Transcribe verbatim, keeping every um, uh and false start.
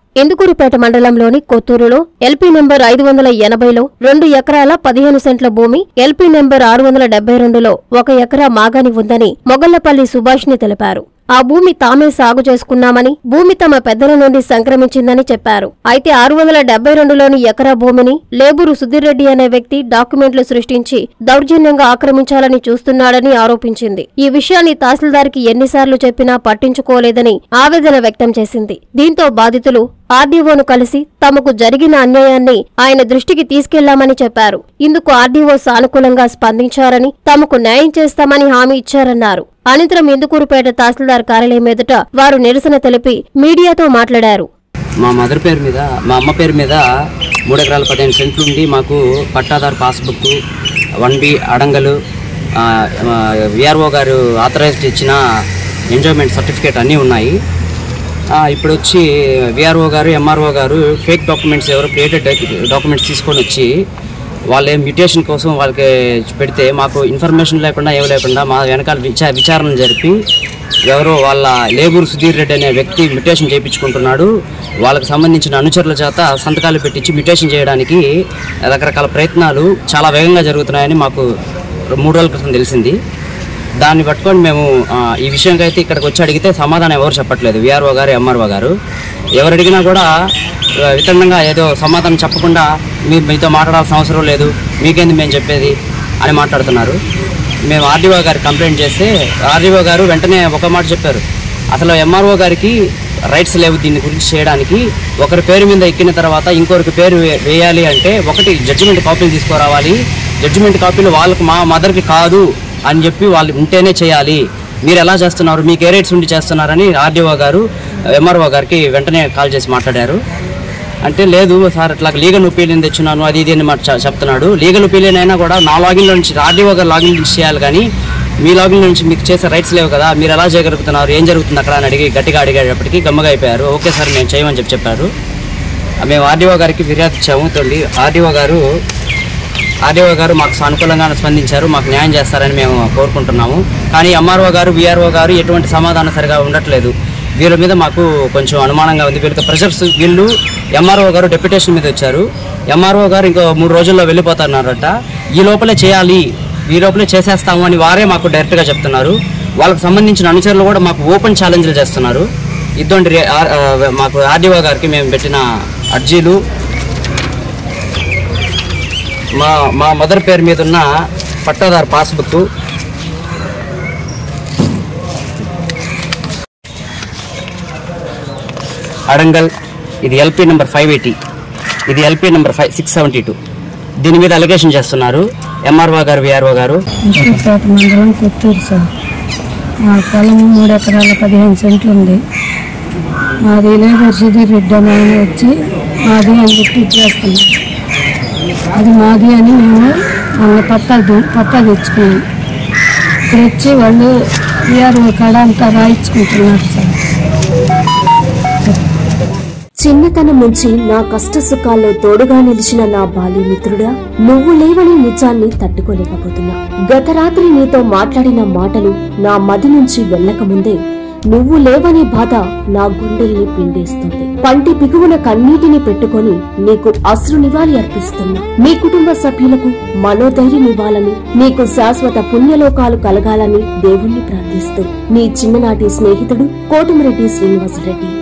ఇందుకూరుపేట మండలంలోని కొత్తూరులో LP number ఐదు వందల ఎనభైలో రెండు ఎకరాల పదిహేను సెంట్ల భూమి, ఎల్పీ నెంబర్ ఆరు వందల డెబ్బై రెండులో ఒక ఎకరా మాగాని ఉందని మొగళ్లపల్లి సుభాష్ని తెలిపారు. ఆ భూమి తామే సాగు చేసుకున్నామని, భూమి తమ పెద్దల నుండి సంక్రమించిందని చెప్పారు. అయితే ఆరు వందల డెబ్బై రెండులోని ఎకరా భూమిని లేబూరు సుధీర్ రెడ్డి అనే వ్యక్తి డాక్యుమెంట్లు సృష్టించి దౌర్జన్యంగా ఆక్రమించాలని చూస్తున్నాడని ఆరోపించింది. ఈ విషయాన్ని తహసీల్దార్కి ఎన్నిసార్లు చెప్పినా పట్టించుకోలేదని ఆవేదన వ్యక్తం చేసింది. దీంతో బాధితులు ఆర్డీఓను కలిసి తమకు జరిగిన అన్యాయాన్ని ఆయన దృష్టికి తీసుకెళ్లామని చెప్పారు. ఇందుకు ఆర్డీఓ సానుకూలంగా స్పందించారని, తమకు న్యాయం చేస్తామని హామీ ఇచ్చారన్నారు. అనంతరం ఇందుకూరుపేట తహసీల్దార్ కార్యాలయం ఎదుట వారు నిరసన తెలిపి మీడియాతో మాట్లాడారు. మా మదర్ పేరు మీద, మా అమ్మ పేరు మీద మూడు ఎకరాల పదిహేను సెంట్లు ఉండి మాకు పట్టాదారు పాస్బుక్, వన్ బి అడంగలు, విఆర్ఓ గారు ఆథరైజ్డ్ ఇచ్చిన ఎంజాయ్మెంట్ సర్టిఫికేట్ అన్నీ ఉన్నాయి. ఇప్పుడు వచ్చి విఆర్ఓ గారు, ఎంఆర్ఓ గారు ఫేక్ డాక్యుమెంట్స్, ఎవరు క్రియేటెడ్ డాక్యుమెంట్స్ తీసుకొని వచ్చి వాళ్ళే మ్యూటేషన్ కోసం వాళ్ళకి పెడితే మాకు ఇన్ఫర్మేషన్ లేకుండా ఏమి లేకుండా మా వెనకాల విచా విచారణ జరిపి ఎవరో వాళ్ళ లేబూరు సుధీర్ రెడ్డి అనే వ్యక్తి మ్యూటేషన్ చేయించుకుంటున్నాడు. వాళ్ళకి సంబంధించిన అనుచరుల చేత సంతకాలు పెట్టించి మ్యూటేషన్ చేయడానికి రకరకాల ప్రయత్నాలు చాలా వేగంగా జరుగుతున్నాయని మాకు మూడు రోజుల క్రితం తెలిసింది. దాన్ని పట్టుకొని మేము ఈ విషయంగా అయితే ఇక్కడికి వచ్చి అడిగితే సమాధానం ఎవరు చెప్పట్లేదు. విఆర్ఓ గారు, ఎంఆర్ఓ గారు ఎవరు అడిగినా కూడా వితండంగా ఏదో సమాధానం చెప్పకుండా మీ మీతో మాట్లాడాల్సిన అవసరం లేదు, మీకేంది మేము చెప్పేది అని మాట్లాడుతున్నారు. మేము ఆర్డీఓ గారికి కంప్లైంట్ చేస్తే ఆర్డీఓ గారు వెంటనే ఒక మాట చెప్పారు. అసలు ఎంఆర్ఓ గారికి రైట్స్ లేవు దీని గురించి చేయడానికి. ఒకరి పేరు మీద ఎక్కిన తర్వాత ఇంకొకరికి పేరు వేయాలి అంటే ఒకటి జడ్జిమెంట్ కాపీలు తీసుకురావాలి. జడ్జిమెంట్ కాపీలు వాళ్ళకి మా మదర్కి కాదు అని చెప్పి వాళ్ళు ఉంటేనే చేయాలి. మీరు ఎలా చేస్తున్నారు, మీకు ఏ రైట్స్ ఉండి చేస్తున్నారని ఆర్డీఓ గారు ఎంఆర్ఓ గారికి వెంటనే కాల్ చేసి మాట్లాడారు. అంటే లేదు సార్, ఇట్లా లీగల్ ఒపీనియన్ తెచ్చున్నాను అది ఇది అని మాట చెప్తున్నాడు. లీగల్ ఒపీనియన్ అయినా కూడా నా లాగిన్లో నుంచి ఆర్డీఓ గారు లాగిన్ నుంచి చేయాలి, కానీ మీ లాగిన్ నుంచి మీకు చేసే రైట్స్ లేవు కదా, మీరు ఎలా చేయగలుగుతున్నారు, ఏం జరుగుతుంది అక్కడ అని అడిగి గట్టిగా అడిగేటప్పటికి గమ్మగా అయిపోయారు. ఓకే సార్ మేము చేయమని చెప్పి చెప్పారు. మేము ఆర్డీఓ గారికి ఫిర్యాదు ఇచ్చాము. తొలి ఆర్డీఓ గారు ఆర్డీఓ గారు మాకు సానుకూలంగా స్పందించారు, మాకు న్యాయం చేస్తారని మేము కోరుకుంటున్నాము. కానీ ఎంఆర్ఓ గారు, విఆర్ఓ గారు ఎటువంటి సమాధానం సరిగా ఉండట్లేదు. వీళ్ళ మీద మాకు కొంచెం అనుమానంగా ఉంది. వీళ్ళకి ప్రెషర్స్, వీళ్ళు ఎంఆర్ఓ గారు డెప్యుటేషన్ మీద వచ్చారు. ఎంఆర్ఓ గారు ఇంకో మూడు రోజుల్లో వెళ్ళిపోతున్నారట. ఈ లోపలే చేయాలి, ఈ లోపలే చేసేస్తాము అని వారే మాకు డైరెక్ట్గా చెప్తున్నారు. వాళ్ళకి సంబంధించిన అనుచరులు కూడా మాకు ఓపెన్ ఛాలెంజ్లు చేస్తున్నారు. ఇటువంటి మాకు ఆర్డీఓ గారికి మేము పెట్టిన అర్జీలు, మా మా మదర్ పేరు మీద ఉన్న పట్టాదారు పాస్బుక్, అడంగల్, ఇది ఎల్పీ నెంబర్ ఫైవ్ ఎయిటీ, ఇది LP number five six seventy two దీని మీద అలిగేషన్ చేస్తున్నారు ఎంఆర్ఓ గారు, విఆర్ఓ గారు. మండలం కొత్తూరు సార్, మా పొలం మూడు ఎకరాల పదిహేను సెంట్లు ఉంది. మాది లేబర్ సుధీర్ రెడ్డి అని ఆయన వచ్చి మాది అని చెప్పి ఇచ్చేస్తున్నాం. అది మాది అని మేము మొన్న పట్టా పట్టా తెచ్చుకున్నాం. తెచ్చి వాళ్ళు విఆర్ఓ కాడ అంతా రాయించుకుంటున్నారు సార్. చిన్నతనం నుంచి నా కష్ట సుఖాల్లో తోడుగా నిలిచిన నా బాల్య మిత్రుడా, నువ్వు లేవని నిజాన్ని తట్టుకోలేకపోతున్నా. గత రాత్రి నీతో మాట్లాడిన మాటలు నా మది నుంచి వెళ్ళకముందే నువ్వు లేవనే బాధ నా గుండెల్ని పిండేస్తుంది. పంటి పిగువున కన్నీటిని పెట్టుకొని నీకు అశ్రు నివాళి అర్పిస్తున్నా. మీ కుటుంబ సభ్యులకు మనోధైర్యం ఇవ్వాలని, నీకు శాశ్వత పుణ్యలోకాలు కలగాలని దేవుణ్ణి ప్రార్థిస్తూ నీ చిన్ననాటి స్నేహితుడు కోటమిరెడ్డి శ్రీనివాసరెడ్డి.